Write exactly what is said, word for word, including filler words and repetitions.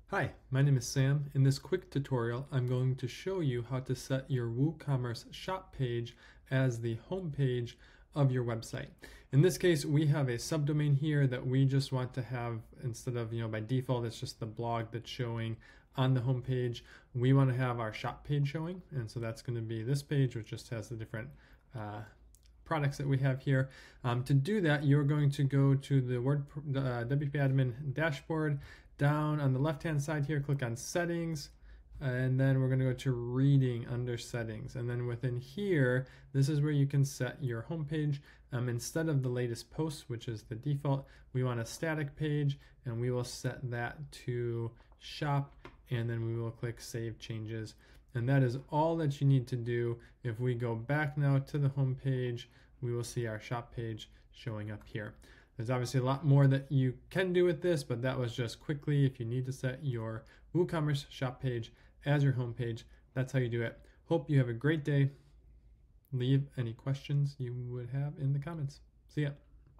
Hi, my name is Sam. In this quick tutorial, I'm going to show you how to set your WooCommerce shop page as the home page of your website. In this case, we have a subdomain here that we just want to have, instead of, you know, by default, it's just the blog that's showing on the home page. We want to have our shop page showing, and so that's going to be this page, which just has the different uh, products that we have here. Um, to do that, you're going to go to the Word uh, W P Admin dashboard. Down on the left hand side here, click on settings, and then we're going to go to reading under settings, and then within here, this is where you can set your home page. Um, instead of the latest posts, which is the default, we want a static page, and we will set that to shop, and then we will click save changes. And that is all that you need to do. If we go back now to the home page, we will see our shop page showing up here. There's obviously a lot more that you can do with this, but that was just quickly if you need to set your WooCommerce shop page as your home page. That's how you do it. Hope you have a great day. Leave any questions you would have in the comments. See ya.